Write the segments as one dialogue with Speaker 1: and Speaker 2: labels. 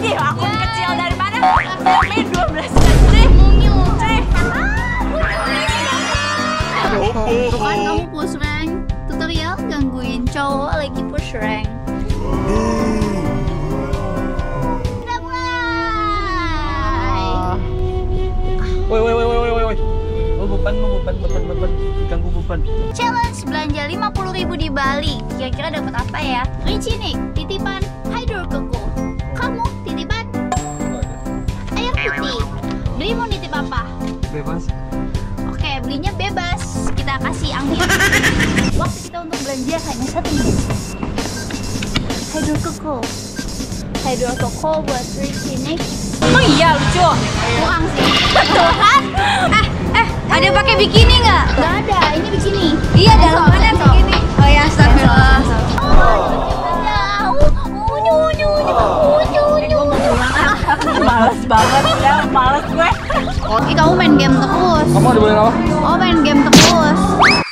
Speaker 1: Ini akun kecil dari mana? Ini 12 detik.
Speaker 2: Tuh kan kamu push rank. Tutorial gangguin cowok lagi push rank. Udah mulai.
Speaker 3: Woi. Oh, beban. Ganggu beban.
Speaker 2: Challenge belanja 50.000 di Bali. Kira-kira dapat apa ya? Richie nih, titipan Hydro Coco. Kamu titipan ayam putih. Beli mau nitip apa?
Speaker 3: Bebas.
Speaker 2: Oke, belinya bebas. Kita kasih angin. Waktu kita untuk belanja hanya 1 menit. Hydro Coco buat Richie nih.
Speaker 1: Oh iya lucu.
Speaker 2: Kurang sih.
Speaker 1: Betul kan? Ada pakai bikini nggak?
Speaker 2: Nggak ada, ini bikini.
Speaker 1: Iya, dalam mana bikini? Oh ya, astagfirullah. Males banget ya, males gue.
Speaker 2: Ih, kamu main game terus.
Speaker 3: Kamu ada boleh apa?
Speaker 2: Oh, main game terus.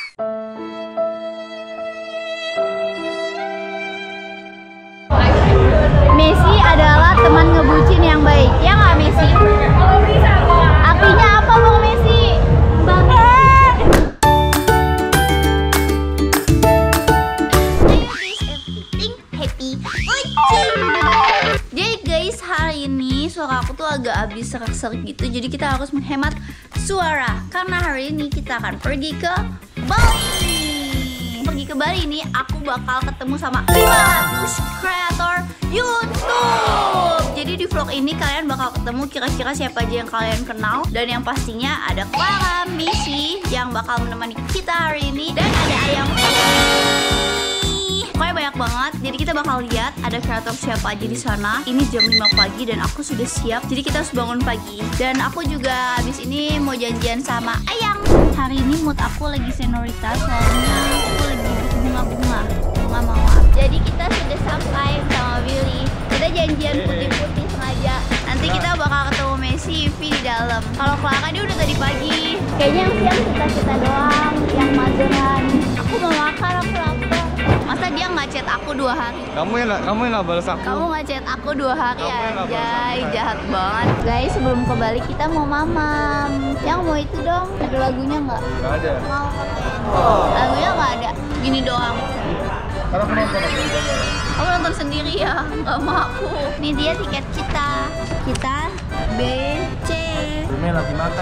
Speaker 2: Messi adalah teman ngebucin yang baik. Ya nggak, Messi? Artinya apa, Bang Messi? Jadi guys, hari ini suara aku tuh agak habis serak-serak gitu. Jadi kita harus menghemat suara. Karena hari ini kita akan pergi ke Bali. Pergi ke Bali ini aku bakal ketemu sama 500 kreator YouTube. Jadi di vlog ini kalian bakal ketemu kira-kira siapa aja yang kalian kenal. Dan yang pastinya ada Clara, Missy yang bakal menemani kita hari ini. Dan ada Ayam pokoknya banyak banget. Jadi kita bakal lihat ada kreator siapa aja di sana. Ini jam 5 pagi dan aku sudah siap. Jadi kita harus bangun pagi. Dan aku juga habis ini mau janjian sama Ayang. Hari ini mood aku lagi senioritas, soalnya aku lagi bunga mawar. Jadi kita sudah sampai sama Billy. Kita janjian putih-putih sengaja. Nanti kita bakal ketemu Messi, Yuvi di dalam. Kalau Clara dia udah tadi pagi. Kayaknya yang siang kita doang, yang mageran. Aku mau makan, aku lapar. Masa dia nggak chat aku 2 hari?
Speaker 3: Kamu yang nggak balas aku.
Speaker 2: Kamu nggak chat aku 2 hari
Speaker 3: Kamu
Speaker 2: aja, jahat banget. Guys, sebelum ke Bali kita mau mamam. Yang mau itu dong, ada lagunya nggak?
Speaker 3: Nggak ada.
Speaker 2: Mau lagunya nggak ada, gini doang.
Speaker 3: Karena aku nonton aku di bandara.
Speaker 2: Kamu nonton sendiri ya, nggak mau aku. Ini dia tiket kita. Kita B, C.
Speaker 3: Ini lagi makan.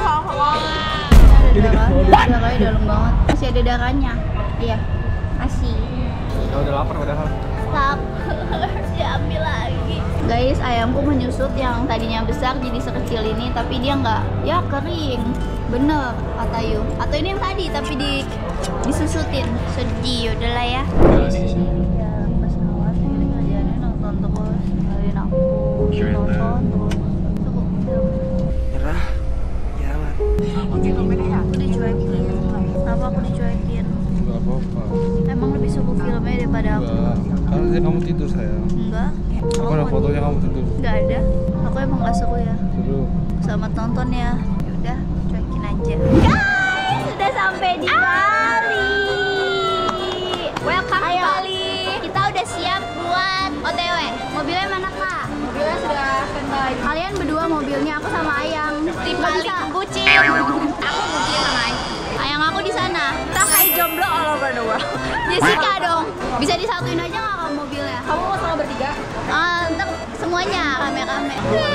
Speaker 2: Ada darahnya dalam banget. Masih ada darahnya. Iya, masih.
Speaker 3: Ya udah lapar padahal.
Speaker 2: Stop. Harus diambil lagi. Guys, ayamku menyusut yang tadinya besar jadi sekecil ini, tapi dia nggak, ya kering. Bener kata Yu. Atau ini yang tadi tapi disusutin. Sedih, udahlah ya. Ya, pesawat ini kerjaannya nonton terus, ngaliin aku. Nonton terus. Cukup film.
Speaker 3: Nyerah. Jangan.
Speaker 2: Aku dicuekin. Kenapa aku dicuekin?
Speaker 3: Gak apa-apa.
Speaker 2: Emang lebih suka filmnya daripada aku?
Speaker 3: Karena dia kamu tidur sayang.
Speaker 2: Enggak.
Speaker 3: Aku ada fotonya kamu tidur.
Speaker 2: Enggak ada. Aku emang gak seru ya.
Speaker 3: Dulu.
Speaker 2: Selamat nonton ya. Yaudah, cuekin aja. Guys, sudah sampai di Bali. Welcome to Bali. Kita udah siap buat OTW. Mobilnya mana, Kak?
Speaker 1: Mobilnya sudah standby.
Speaker 2: Kalian berdua mobilnya, aku sama Ayang.
Speaker 1: Tim
Speaker 2: Nggak
Speaker 1: paling
Speaker 2: bisa.
Speaker 1: bucin. Aku bucin sama Ayang.
Speaker 2: Ayang aku di sana.
Speaker 1: Kita kayak jomblo all over the world.
Speaker 2: Jessica dong. Bisa disatuin aja nggak ke mobilnya?
Speaker 1: Kamu mau sama bertiga?
Speaker 2: Ntar semuanya rame-rame.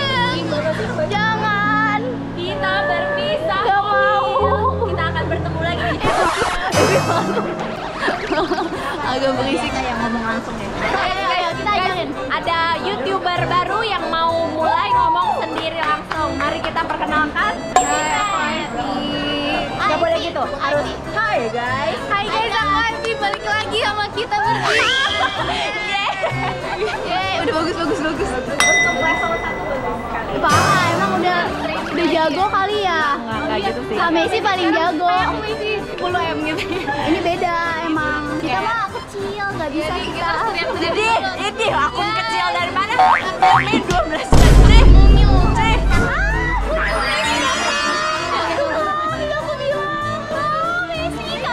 Speaker 2: Jangan.
Speaker 1: Kita berpisah.
Speaker 2: Gak mau.
Speaker 1: Kita akan bertemu lagi.
Speaker 2: Agak berisik kayak ngomong langsung ya. Ayo kita ajarin.
Speaker 1: Ada YouTuber baru yang mau mulai ngomong sendiri langsung. Mari kita perkenalkan. Gak boleh gitu. Harus Hai guys. Hai guys, aku balik lagi sama kita berdua.
Speaker 2: Yeay, udah bagus.
Speaker 1: Untuk level 1 bagus sekali.
Speaker 2: Parah, emang udah jago kali ya.
Speaker 1: Enggak gitu sih.
Speaker 2: Kak Messi paling jago.
Speaker 1: Aku isi 10M gitu.
Speaker 2: Ini beda emang. Kita mah kecil, nggak bisa kita.
Speaker 1: Ini akun kecil dari mana? Ini 12 detik.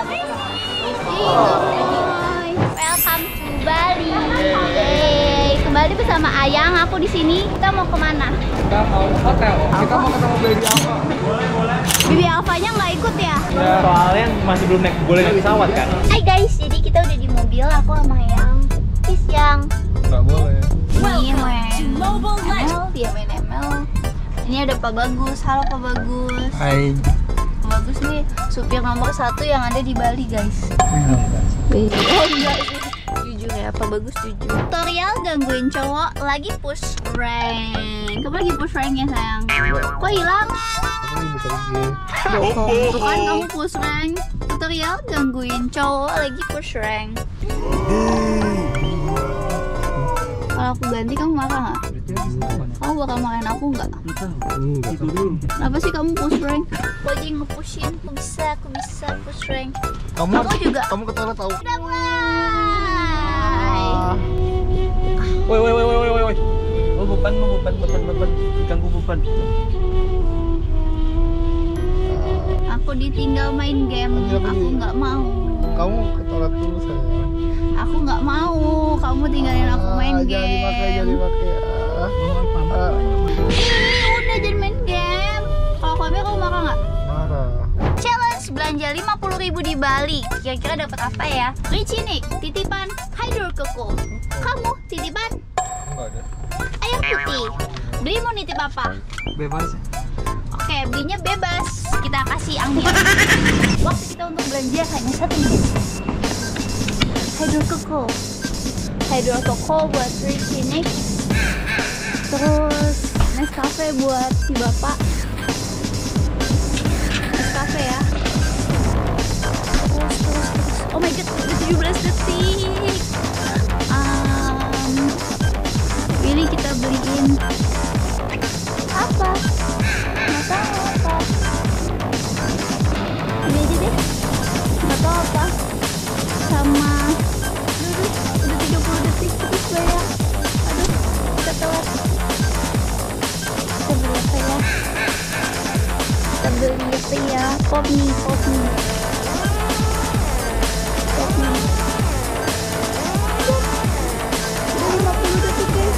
Speaker 2: Welcome to Bali. Yeay, ke kembali bersama Ayang. Aku di sini. Kita mau kemana?
Speaker 3: Kita mau hotel. Kita mau ketemu Baby Alpha.
Speaker 2: Baby Alphanya nggak ikut ya?
Speaker 4: Ya, soalnya masih belum boleh naik pesawat kan?
Speaker 2: Hai guys, jadi kita udah di mobil. Aku sama Ayang. Peace Yang.
Speaker 3: Nggak boleh.
Speaker 2: Ini main ML, dia main ML. Ini ada Pak Bagus. Halo Pak Bagus.
Speaker 3: Hai.
Speaker 2: Pak Bagus nih supir nomor 1 yang ada di Bali guys. Oh enggak sih. Jujur ya, Pak Bagus jujur. Tutorial gangguin cowok lagi push rank. Kamu lagi push rank ya sayang? Kok hilang? Bohong. Tuh kan kamu push rank. Tutorial gangguin cowok lagi push rank. Kalau aku ganti kamu marah nggak? Kamu bakal marahin aku nggak? Kenapa sih kamu push rank? Aku aja yang nge-pushin. Aku bisa push rank.
Speaker 3: Kamu
Speaker 2: juga.
Speaker 3: Kamu ketawa tahu.
Speaker 2: Udah mulai.
Speaker 4: Woi. Oh, beban. Ganggu beban.
Speaker 2: Aku ditinggal main game. Aku nggak mau.
Speaker 3: Kamu ketawa dulu sayang.
Speaker 2: Aku nggak mau. Kamu tinggalin aku main game.
Speaker 3: Jadi pakai.
Speaker 2: Udah jangan main game. Kalau kamu marah nggak?
Speaker 3: Marah.
Speaker 2: Challenge belanja 50.000 di Bali. Kira-kira dapat apa ya? Richie nih, titipan Hydro Coco. Kamu titipan
Speaker 3: Enggak ada.
Speaker 2: ayam putih. Beli mau nitip apa?
Speaker 3: Bebas.
Speaker 2: Oke, belinya bebas. Kita kasih angin. Waktu kita untuk belanja hanya 1 menit. Hydro Coco buat Richie nih. Terus Nescafe buat si bapak. Nescafe ya. Terus. Oh my god, udah 17 detik. Ini kita beliin apa? Nggak tahu apa. Ini aja deh. Nggak tahu apa. Sama. Udah 30 detik terus bayar. Aduh, kita telat. Kita beli apa ya? Pop nih. Udah 50 detik guys.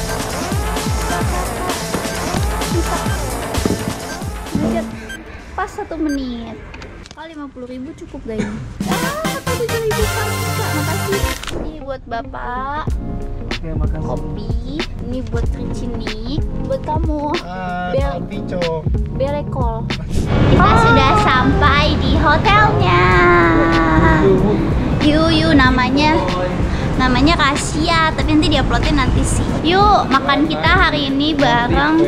Speaker 2: Bisa. Lanjut. Pas 1 menit. Kalau 50.000 cukup gak ini? 7.000 pas Kak, makasih. Ini buat bapak.
Speaker 3: Oke, makan
Speaker 2: Kopi. Ini buat Richie nih. Buat kamu.
Speaker 3: Pico.
Speaker 2: Berekol. Kita sudah sampai di hotelnya. Yuyu namanya Kasia, tapi nanti diuploadnya nanti sih. Yuk makan kita hari ini bareng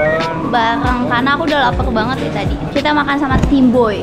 Speaker 2: karena aku udah lapar banget nih tadi. Kita makan sama Team Boy.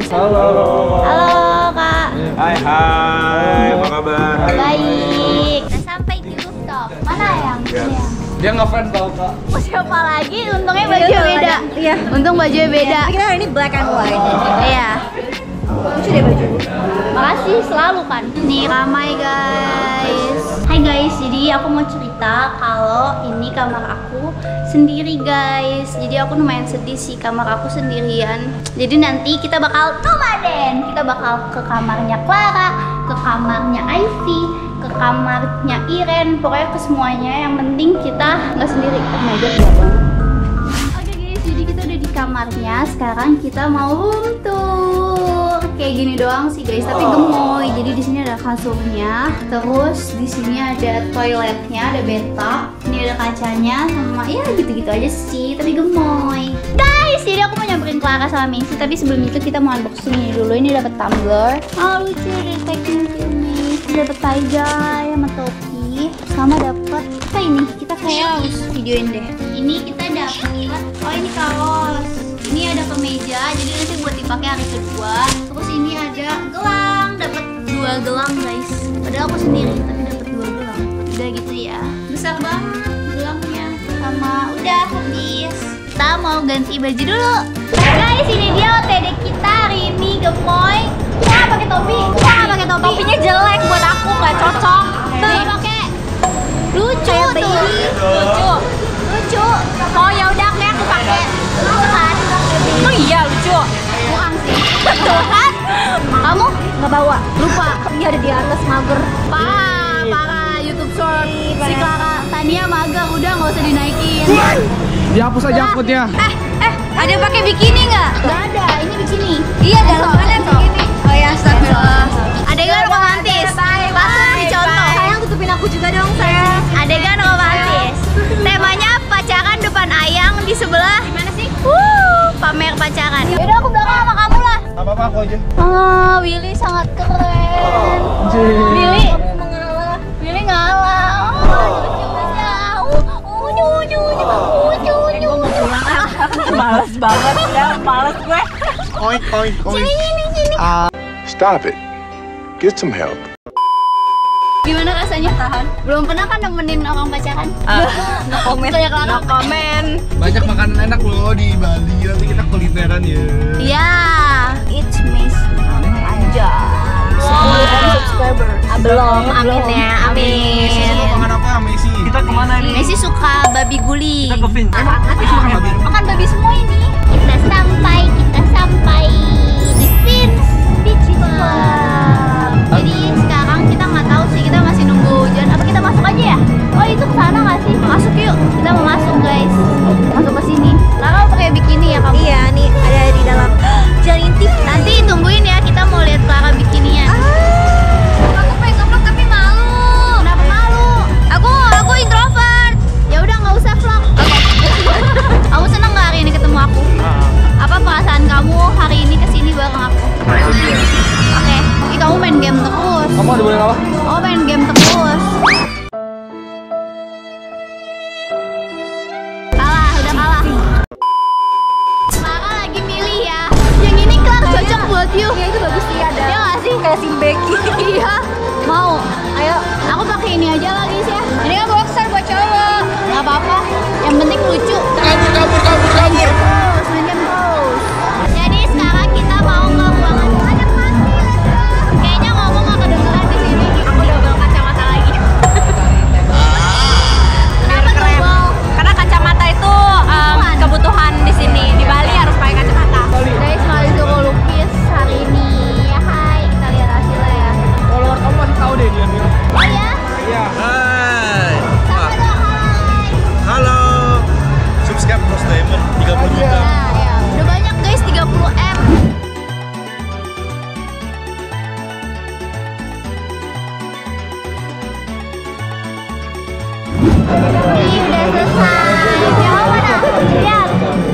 Speaker 2: Halo Kak.
Speaker 4: Hai, apa kabar?
Speaker 2: Baik. Kita sampai di rooftop. Mana yang?
Speaker 3: Dia ngefans tau Kak.
Speaker 2: Oh, siapa lagi? Untungnya baju beda. Iya. Untung bajunya beda.
Speaker 1: Kita hari ini black and white.
Speaker 2: Iya.
Speaker 1: Lucu deh baju.
Speaker 2: Makasih selalu kan. Nih ramai guys. Hai guys, jadi aku mau cerita kalau ini kamar aku sendiri guys. Jadi aku lumayan sedih sih, kamar aku sendirian. Jadi nanti kita bakal nomaden. Kita bakal ke kamarnya Clara, ke kamarnya Ivy, ke kamarnya Iren, pokoknya ke semuanya. Yang penting kita nggak sendiri. Oh my god, ya banget. Oke guys, jadi kita udah di kamarnya. Sekarang kita mau room tour. Kayak gini doang sih guys, tapi gemoy. Jadi di sini ada kasurnya, terus di sini ada toiletnya, ada bathtub. Ini ada kacanya sama ya gitu-gitu aja sih, tapi gemoy. Guys, jadi aku mau nyamperin Clara sama Macy, tapi sebelum itu kita mau unboxing ini dulu. Ini dapat tumbler. Oh lucu, ada tagnya ini. Dapat tie dye sama topi, sama dapat apa ini? Kita kayak harus videoin deh. Ini kita dapat, oh ini kaos. Ini ada kemeja, jadi nanti buat dipakai hari kedua. Terus ini ada gelang, dapat 2 gelang guys. Padahal aku sendiri, tapi dapat 2 gelang. Udah gitu ya, besar banget gelangnya. Sama udah habis. Kita mau ganti baju dulu. Guys, ini dia OTD kita hari ini gemoy. Wah pakai topi, Topinya jelek buat aku, nggak cocok. Tuh pakai. Lucu tuh. Lucu. Oh ya udah aku pakai. Lucu kan?
Speaker 1: Oh iya lucu.
Speaker 2: Kurang sih. Tuh kan? Kamu nggak
Speaker 1: lupa dia ada di atas mager.
Speaker 2: parah YouTube short si Clara Sania magang, udah nggak usah dinaikin.
Speaker 3: Dihapus aja akutnya.
Speaker 1: Ada pakai bikini nggak?
Speaker 2: Nggak ada, ini bikini.
Speaker 1: Iya, dalamannya bikini. Oh ya, astagfirullah.
Speaker 2: Adegan romantis. Langsung dicontoh.
Speaker 1: Sayang, tutupin aku juga dong, sayang.
Speaker 2: Adegan romantis. Temanya pacaran depan Ayang, di sebelah.
Speaker 1: Gimana sih?
Speaker 2: Pamer pacaran. Yaudah aku belakang sama kamu lah.
Speaker 3: Apa-apa aku aja.
Speaker 2: Willy sangat keren. Willy ngalah.
Speaker 1: Males banget ya, males gue.
Speaker 3: Oink, oink, oink.
Speaker 5: Stop it. Get some help.
Speaker 2: Gimana rasanya? Belum pernah kan nemenin orang pacaran?
Speaker 1: No comment.
Speaker 2: Kayak Clara.
Speaker 1: No comment.
Speaker 3: Banyak makanan enak loh di Bali. Nanti kita kulineran ya.
Speaker 2: Ya, it's miss.
Speaker 1: Subscriber. Belum, amin ya, amin.
Speaker 3: Messi mau makan apa? Messi.
Speaker 4: Kita kemana ini?
Speaker 2: Messi suka babi guling.
Speaker 4: Kita ke Vin.
Speaker 3: Messi makan babi.
Speaker 2: Makan babi semua ini. Kita sampai di Fins Beach Club. Jadi sekarang kita nggak tahu sih, kita masih nunggu hujan. Apa kita masuk aja ya? Oh itu kesana nggak sih? Masuk yuk. Kita mau masuk guys. Masuk ke sini. Lara pakai bikini ya kamu?
Speaker 1: Iya, nih ada di dalam. Jangan intip.
Speaker 2: Nanti tungguin ya, kita mau lihat Clara bikininya.
Speaker 1: Aku pengen nge-vlog tapi malu.
Speaker 2: Kenapa malu? Aku introvert. Ya udah nggak usah vlog. Kamu seneng nggak hari ini ketemu aku? Apa perasaan kamu hari ini kesini bareng aku? Oke. Ih, kamu main game terus.
Speaker 3: Kamu ada boleh apa?
Speaker 2: Oh main game terus. Udah kalah. Clara lagi milih ya. Yang ini Clara cocok buat you.
Speaker 1: Iya, itu bagus sih, ada.
Speaker 2: Ya nggak sih?
Speaker 1: Kayak si Becky.
Speaker 2: Iya. Mau?
Speaker 1: Ayo.
Speaker 2: Aku pakai ini aja lagi sih ya.
Speaker 1: Ini kan boxer buat cowok.
Speaker 2: Gak apa-apa. Yang penting lucu.
Speaker 3: Kabur.
Speaker 2: Terus main game terus. Jadi sekarang kita mau ke ruangan banyak mati. Kayaknya ngomong gak kedengeran di sini.
Speaker 1: Aku double kacamata lagi.
Speaker 2: Kenapa double?
Speaker 1: Karena kacamata itu kebutuhan di sini. Di Bali harus pakai kacamata.
Speaker 2: Guys, mau disuruh lukis hari ini. Ya hai, kita lihat hasilnya ya.
Speaker 3: Follower kamu masih tahu deh dia.
Speaker 2: Oh ya?
Speaker 3: Iya.
Speaker 4: Hai.
Speaker 2: Sama dong, hai.
Speaker 4: Halo. Subscribe Bros Diamond 30 juta.
Speaker 2: Nah, ya. Udah banyak guys, 30M. Ih, udah selesai. Yang mana? Lihat.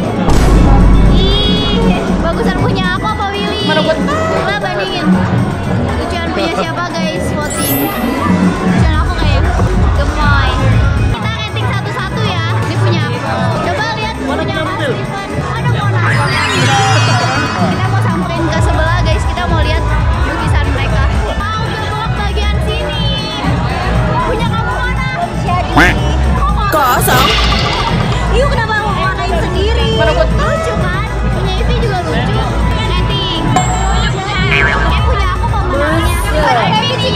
Speaker 2: Ih, bagusan punya aku apa Willy? Coba bandingin. Lucuan punya siapa guys? Voting. Lucuan aku kayak gemoy. Kita rating satu-satu ya. Ini punya aku. Coba lihat punya Mas Steven. Ada Mona. Kita mau samperin ke sebelah guys. Kita mau lihat lukisan mereka. Mau belok bagian sini. Punya kamu mana?
Speaker 1: Kosong. Yuk, kenapa mau warnain sendiri?
Speaker 2: Lucu kan? Punya Ivy juga lucu. Rating. Kayak punya aku pemenangnya. Ivy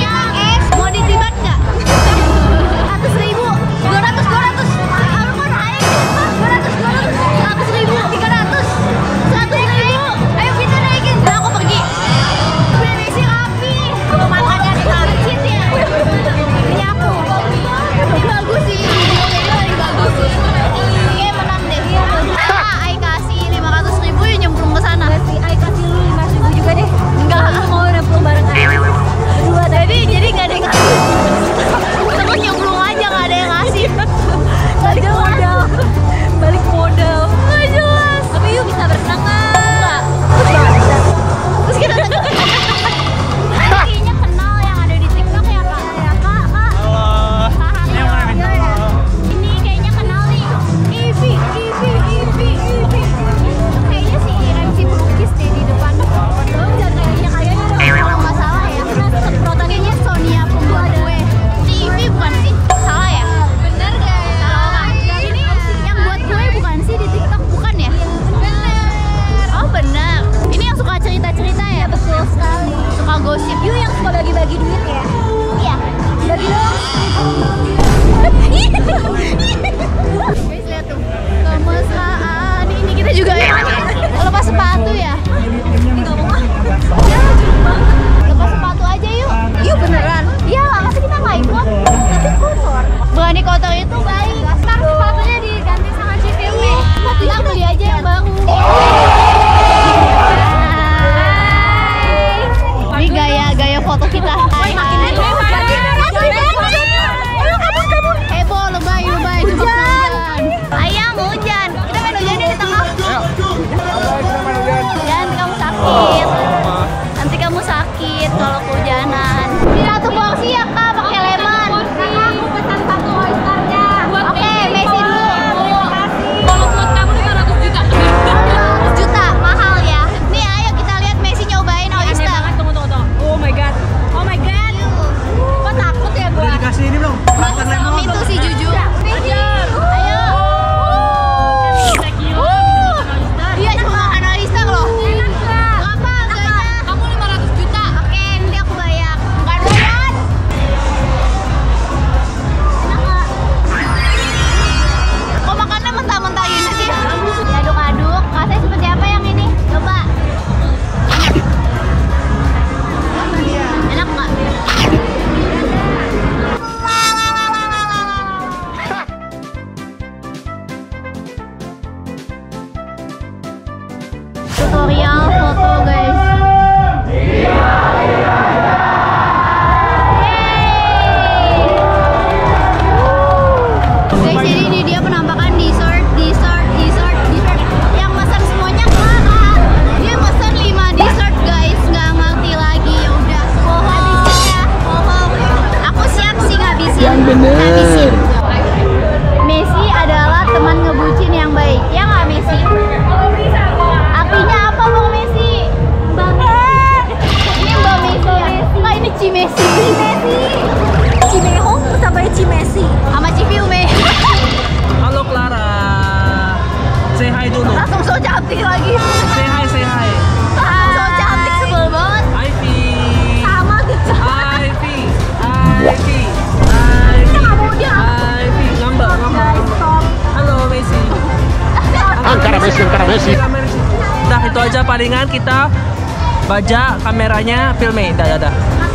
Speaker 1: Messi.
Speaker 2: Sama Cipiume.
Speaker 4: Halo Clara. Say hi dulu.
Speaker 2: Langsung so cantik lagi.
Speaker 4: Say hi, say hi.
Speaker 2: So cantik, sebel banget.
Speaker 4: Ivy.
Speaker 1: Sama gitu.
Speaker 4: Ivy. Ivy. Ivy. Ivy. Ngambek, ngambek. Halo Messi.
Speaker 5: Ankara Messi.
Speaker 4: Udah itu aja palingan kita baja kameranya filmnya. Dadah.